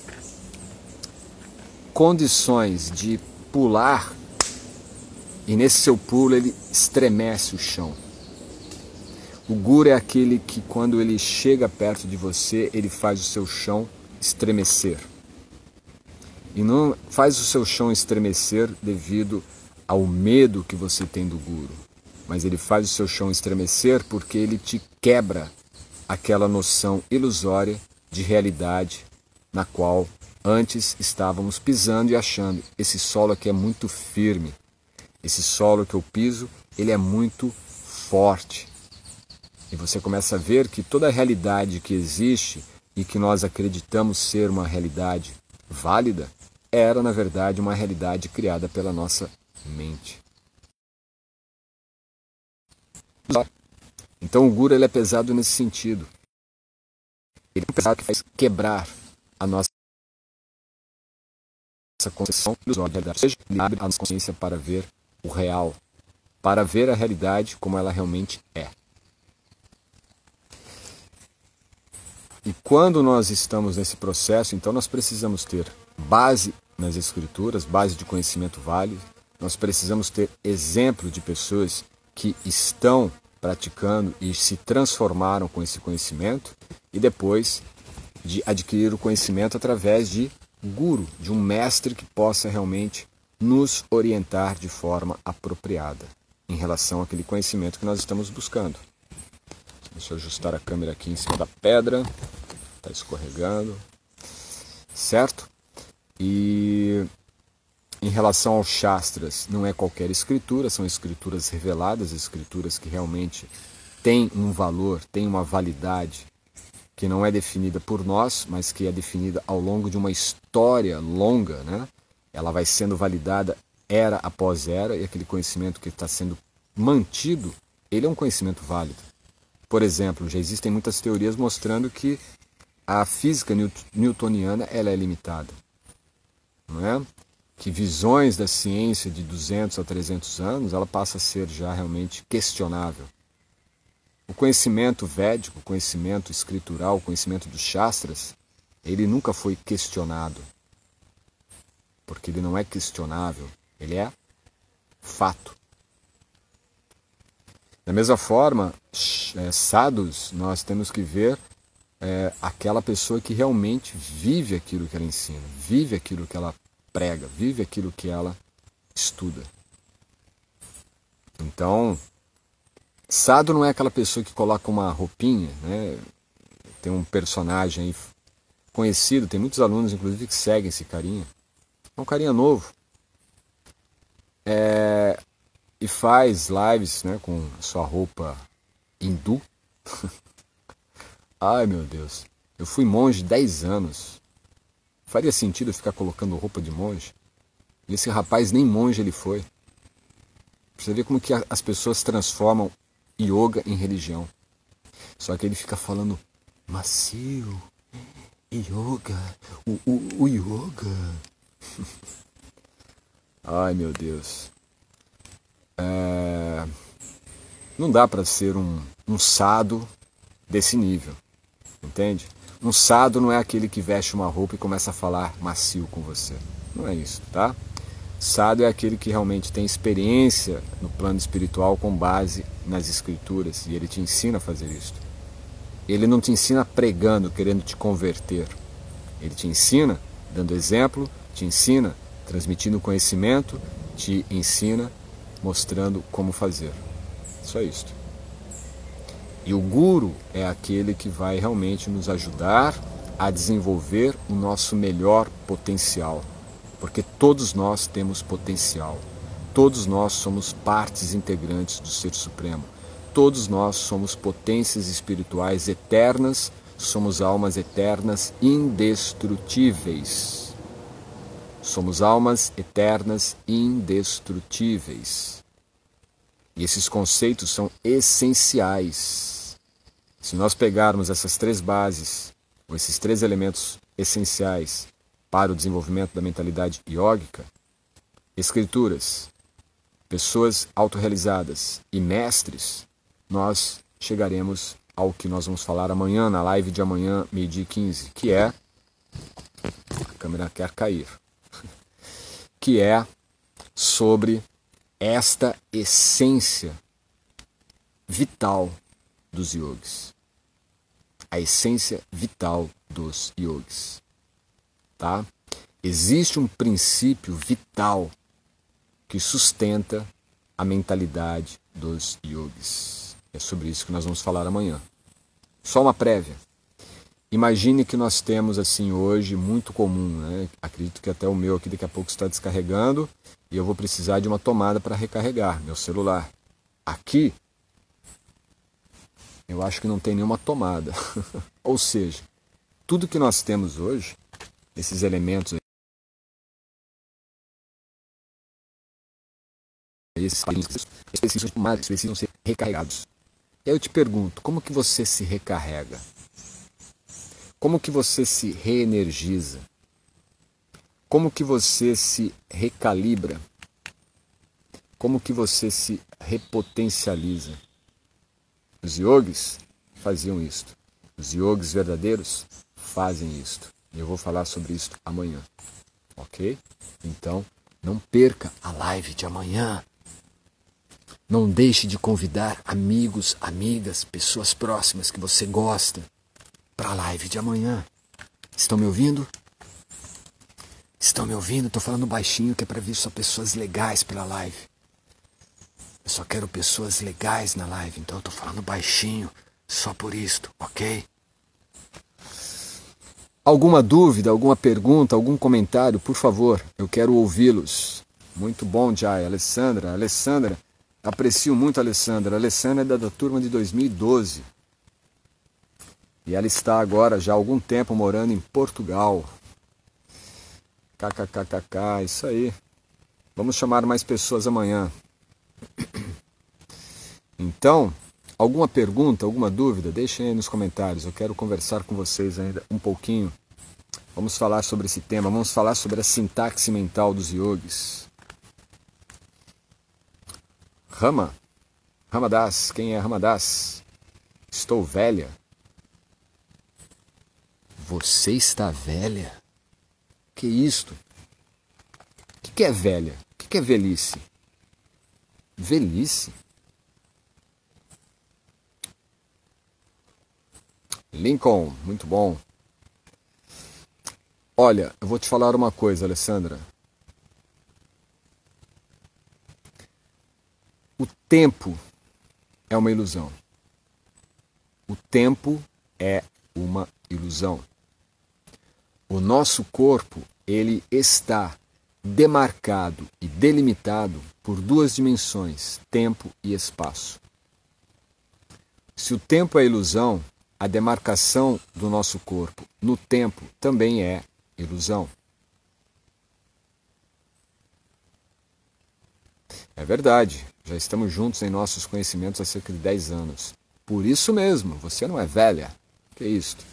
condições de pular e nesse seu pulo ele estremece o chão. O guru é aquele que quando ele chega perto de você, ele faz o seu chão estremecer. E não faz o seu chão estremecer devido ao medo que você tem do guru, mas ele faz o seu chão estremecer porque ele te quebra aquela noção ilusória de realidade na qual antes estávamos pisando e achando, esse solo aqui é muito firme, esse solo que eu piso, ele é muito forte. E você começa a ver que toda a realidade que existe e que nós acreditamos ser uma realidade válida, era, na verdade, uma realidade criada pela nossa mente. Então o guru ele é pesado nesse sentido. Ele é pesado que faz quebrar a nossa concepção ilusória da realidade. Ou seja, ele abre a nossa consciência para ver o real, para ver a realidade como ela realmente é. E quando nós estamos nesse processo, então nós precisamos ter base nas escrituras, base de conhecimento válido, nós precisamos ter exemplo de pessoas que estão praticando e se transformaram com esse conhecimento e depois de adquirir o conhecimento através de guru, de um mestre que possa realmente nos orientar de forma apropriada em relação àquele conhecimento que nós estamos buscando. Deixa eu ajustar a câmera aqui em cima da pedra. Está escorregando. Certo? E em relação aos Shastras, não é qualquer escritura, são escrituras reveladas, escrituras que realmente têm um valor, têm uma validade, que não é definida por nós, mas que é definida ao longo de uma história longa, né? Ela vai sendo validada era após era, e aquele conhecimento que está sendo mantido, ele é um conhecimento válido. Por exemplo, já existem muitas teorias mostrando que a física newtoniana ela é limitada, não é? Que visões da ciência de duzentos a trezentos anos, ela passa a ser já realmente questionável. O conhecimento védico, o conhecimento escritural, o conhecimento dos Shastras, ele nunca foi questionado, porque ele não é questionável, ele é fato. Da mesma forma, é, sadhus, nós temos que ver é, aquela pessoa que realmente vive aquilo que ela ensina, vive aquilo que ela prega, vive aquilo que ela estuda. Então, sadhu não é aquela pessoa que coloca uma roupinha, né? Tem um personagem aí conhecido, tem muitos alunos, inclusive, que seguem esse carinha. É um carinha novo. É... E faz lives, né, com a sua roupa hindu. Ai, meu Deus. Eu fui monge dez anos. Faria sentido eu ficar colocando roupa de monge? E esse rapaz nem monge ele foi. Você vê como que as pessoas transformam yoga em religião. Só que ele fica falando macio, yoga, o, o, o yoga. Ai, meu Deus. É, não dá para ser um, um sado desse nível, entende? Um sado não é aquele que veste uma roupa e começa a falar macio com você. Não é isso, tá? Sado é aquele que realmente tem experiência no plano espiritual com base nas escrituras, e ele te ensina a fazer isso. Ele não te ensina pregando, querendo te converter. Ele te ensina dando exemplo, te ensina transmitindo conhecimento, te ensina mostrando como fazer. Só isso. E o guru é aquele que vai realmente nos ajudar a desenvolver o nosso melhor potencial. Porque todos nós temos potencial. Todos nós somos partes integrantes do Ser Supremo. Todos nós somos potências espirituais eternas, somos almas eternas indestrutíveis. Somos almas eternas indestrutíveis. E esses conceitos são essenciais. Se nós pegarmos essas três bases, ou esses três elementos essenciais para o desenvolvimento da mentalidade iógica, escrituras, pessoas autorrealizadas e mestres, nós chegaremos ao que nós vamos falar amanhã, na live de amanhã, meio-dia e quinze, que é... A câmera quer cair. Que é sobre esta essência vital dos yogis. A essência vital dos yogis. Tá? Existe um princípio vital que sustenta a mentalidade dos yogis. É sobre isso que nós vamos falar amanhã. Só uma prévia. Imagine que nós temos assim hoje, muito comum, né? Acredito que até o meu aqui daqui a pouco está descarregando e eu vou precisar de uma tomada para recarregar meu celular. Aqui, eu acho que não tem nenhuma tomada. Ou seja, tudo que nós temos hoje, esses elementos, esses precisam, precisam ser recarregados. E aí eu te pergunto, como que você se recarrega? Como que você se reenergiza? Como que você se recalibra? Como que você se repotencializa? Os yogis faziam isto. Os yogis verdadeiros fazem isto. E eu vou falar sobre isso amanhã. Ok? Então, não perca a live de amanhã. Não deixe de convidar amigos, amigas, pessoas próximas que você gosta para a live de amanhã. Estão me ouvindo? Estão me ouvindo? Estou falando baixinho que é para vir só pessoas legais pela live. Eu só quero pessoas legais na live, então eu estou falando baixinho só por isto, ok? Alguma dúvida, alguma pergunta, algum comentário, por favor, eu quero ouvi-los. Muito bom, Jai. Alessandra, Alessandra, aprecio muito a Alessandra. A Alessandra é da, da turma de dois mil e doze. E ela está agora já há algum tempo morando em Portugal. KKKKK, isso aí. Vamos chamar mais pessoas amanhã. Então, alguma pergunta, alguma dúvida, deixem aí nos comentários. Eu quero conversar com vocês ainda um pouquinho. Vamos falar sobre esse tema, vamos falar sobre a sintaxe mental dos yogis. Rama, Ramadas, quem é Ramadas? Estou velha. Você está velha? Que isto? O que é velha? O que é velhice? Velhice? Lincoln, muito bom. Olha, eu vou te falar uma coisa, Alessandra. O tempo é uma ilusão. O tempo é uma ilusão. O nosso corpo, ele está demarcado e delimitado por duas dimensões, tempo e espaço. Se o tempo é ilusão, a demarcação do nosso corpo no tempo também é ilusão. É verdade, já estamos juntos em nossos conhecimentos há cerca de dez anos. Por isso mesmo, você não é velha. Que é isto?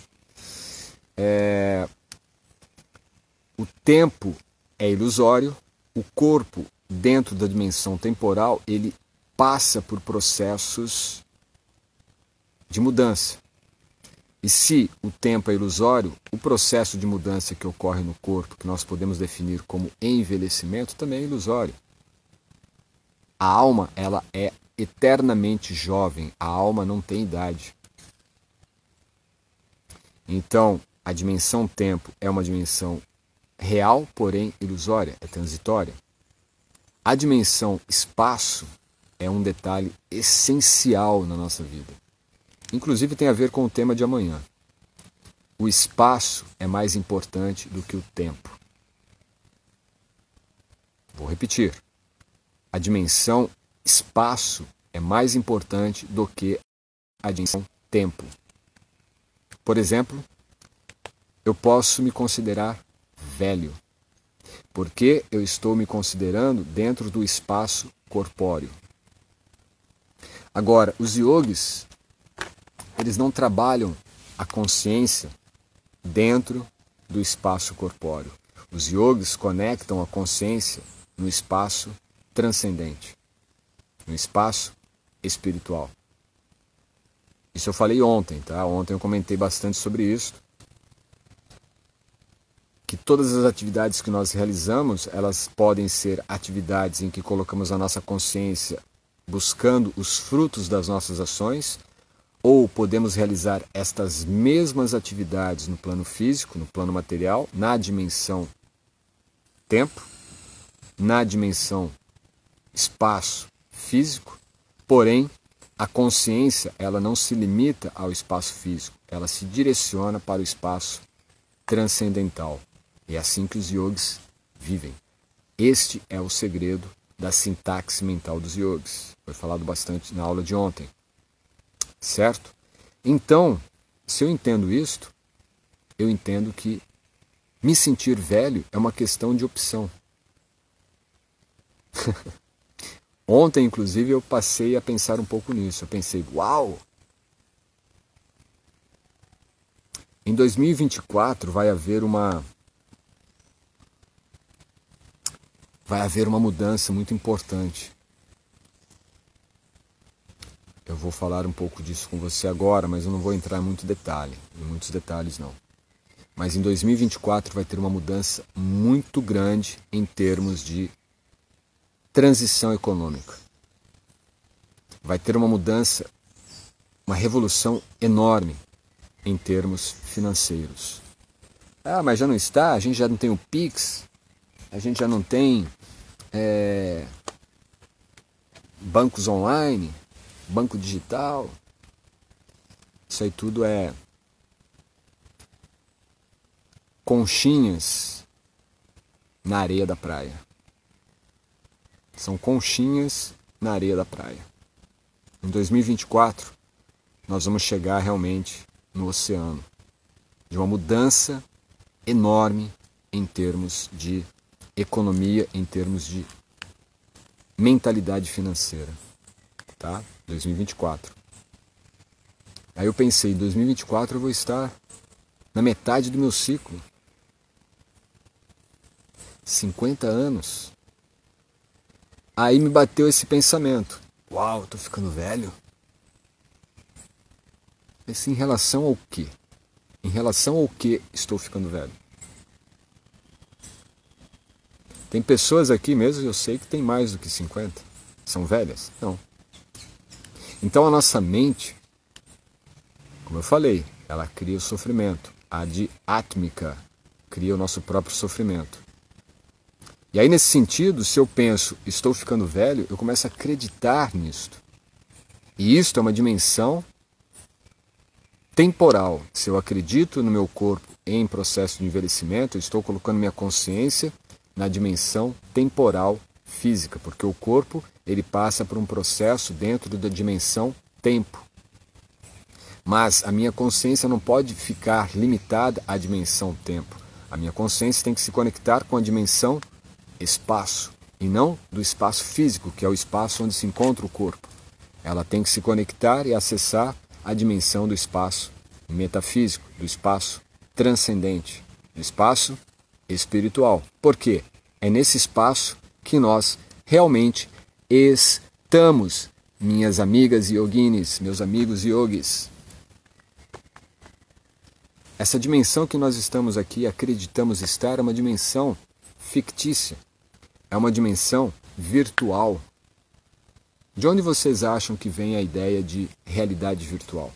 É... O tempo é ilusório, o corpo dentro da dimensão temporal, ele passa por processos de mudança. E se o tempo é ilusório, o processo de mudança que ocorre no corpo, que nós podemos definir como envelhecimento, também é ilusório. A alma, ela é eternamente jovem. A alma não tem idade. Então, a dimensão tempo é uma dimensão real, porém ilusória, é transitória. A dimensão espaço é um detalhe essencial na nossa vida. Inclusive tem a ver com o tema de amanhã. O espaço é mais importante do que o tempo. Vou repetir. A dimensão espaço é mais importante do que a dimensão tempo. Por exemplo, eu posso me considerar velho, porque eu estou me considerando dentro do espaço corpóreo. Agora, os yogis, eles não trabalham a consciência dentro do espaço corpóreo. Os yogis conectam a consciência no espaço transcendente, no espaço espiritual. Isso eu falei ontem, tá? Ontem eu comentei bastante sobre isso. Que todas as atividades que nós realizamos, elas podem ser atividades em que colocamos a nossa consciência buscando os frutos das nossas ações, ou podemos realizar estas mesmas atividades no plano físico, no plano material, na dimensão tempo, na dimensão espaço físico, porém a consciência ela não se limita ao espaço físico, ela se direciona para o espaço transcendental. É assim que os yogis vivem. Este é o segredo da sintaxe mental dos yogis. Foi falado bastante na aula de ontem. Certo? Então, se eu entendo isto, eu entendo que me sentir velho é uma questão de opção. Ontem, inclusive, eu passei a pensar um pouco nisso. Eu pensei, uau! Em dois mil e vinte e quatro vai haver uma... vai haver uma mudança muito importante. Eu vou falar um pouco disso com você agora, mas eu não vou entrar em muito detalhe, em muitos detalhes não. Mas em dois mil e vinte e quatro vai ter uma mudança muito grande em termos de transição econômica. Vai ter uma mudança, uma revolução enorme em termos financeiros. Ah, mas já não está? A gente já não tem o Pix? A gente já não tem é, bancos online, banco digital? Isso aí tudo é conchinhas na areia da praia. São conchinhas na areia da praia. Em dois mil e vinte e quatro, nós vamos chegar realmente no oceano, de uma mudança enorme em termos de economia, em termos de mentalidade financeira. Tá? dois mil e vinte e quatro. Aí eu pensei, em dois mil e vinte e quatro eu vou estar na metade do meu ciclo. cinquenta anos. Aí me bateu esse pensamento. Uau, eu tô ficando velho? Mas em relação ao quê? Em relação ao que estou ficando velho? Tem pessoas aqui mesmo, eu sei que tem mais do que cinquenta. São velhas? Não. Então a nossa mente, como eu falei, ela cria o sofrimento. A de átmica cria o nosso próprio sofrimento. E aí nesse sentido, se eu penso, estou ficando velho, eu começo a acreditar nisto. E isto é uma dimensão temporal. Se eu acredito no meu corpo em processo de envelhecimento, eu estou colocando minha consciência na dimensão temporal física, porque o corpo ele passa por um processo dentro da dimensão tempo. Mas a minha consciência não pode ficar limitada à dimensão tempo. A minha consciência tem que se conectar com a dimensão espaço, e não do espaço físico, que é o espaço onde se encontra o corpo. Ela tem que se conectar e acessar a dimensão do espaço metafísico, do espaço transcendente, do espaço espiritual. Por quê? É nesse espaço que nós realmente estamos, minhas amigas yoginis, meus amigos yogis. Essa dimensão que nós estamos aqui, acreditamos estar, é uma dimensão fictícia, é uma dimensão virtual. De onde vocês acham que vem a ideia de realidade virtual?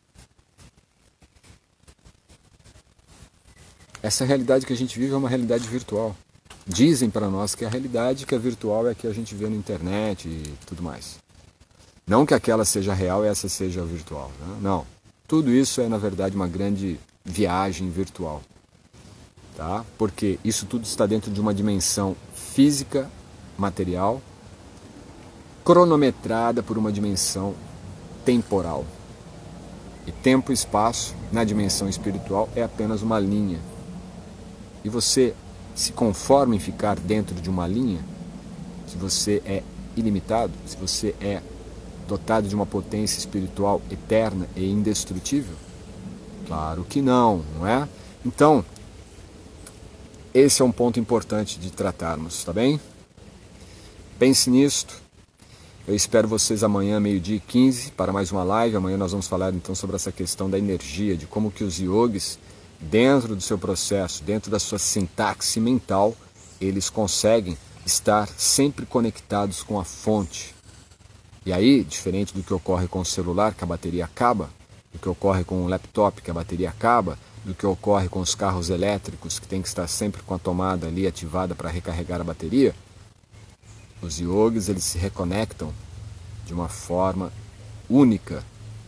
Essa realidade que a gente vive é uma realidade virtual. Dizem para nós que a realidade que é virtual é a que a gente vê na internet e tudo mais. Não que aquela seja real e essa seja virtual. Né? Não. Tudo isso é, na verdade, uma grande viagem virtual. Tá? Porque isso tudo está dentro de uma dimensão física, material, cronometrada por uma dimensão temporal. E tempo e espaço, na dimensão espiritual, é apenas uma linha. E você se conforma em ficar dentro de uma linha? Se você é ilimitado, se você é dotado de uma potência espiritual eterna e indestrutível? Claro que não, não é? Então, esse é um ponto importante de tratarmos, tá bem? Pense nisto. Eu espero vocês amanhã, meio-dia e quinze, para mais uma live. Amanhã nós vamos falar então sobre essa questão da energia, de como que os yogis, dentro do seu processo, dentro da sua sintaxe mental, eles conseguem estar sempre conectados com a fonte. E aí, diferente do que ocorre com o celular, que a bateria acaba, do que ocorre com o laptop, que a bateria acaba, do que ocorre com os carros elétricos, que tem que estar sempre com a tomada ali ativada para recarregar a bateria, os yogis, eles se reconectam de uma forma única.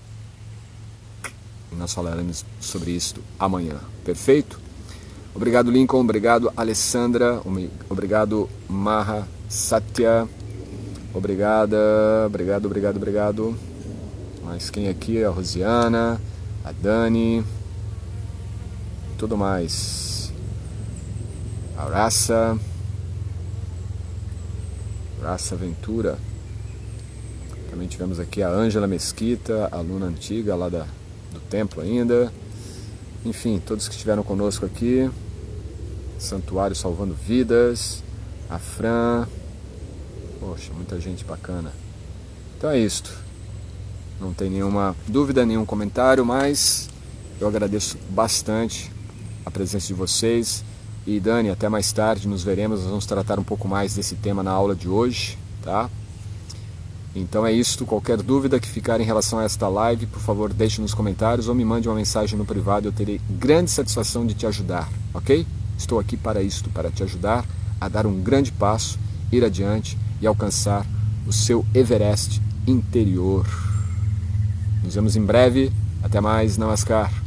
E nós falaremos sobre isso amanhã. Perfeito? Obrigado, Lincoln. Obrigado, Alessandra. Obrigado, Maha Satya. Obrigada. Obrigado, obrigado, obrigado. Mas quem aqui? A Rosiana, a Dani. Tudo mais. A Raça. Raça Ventura. Também tivemos aqui a Ângela Mesquita, aluna antiga lá da, do templo ainda. Enfim, todos que estiveram conosco aqui. Santuário Salvando Vidas. A Fran. Poxa, muita gente bacana. Então é isto. Não tem nenhuma dúvida, nenhum comentário, mas eu agradeço bastante a presença de vocês. E Dani, até mais tarde, nos veremos, nós vamos tratar um pouco mais desse tema na aula de hoje, tá? Então é isso, qualquer dúvida que ficar em relação a esta live, por favor, deixe nos comentários ou me mande uma mensagem no privado, eu terei grande satisfação de te ajudar, ok? Estou aqui para isto, para te ajudar a dar um grande passo, ir adiante e alcançar o seu Everest interior. Nos vemos em breve, até mais, Namaskar.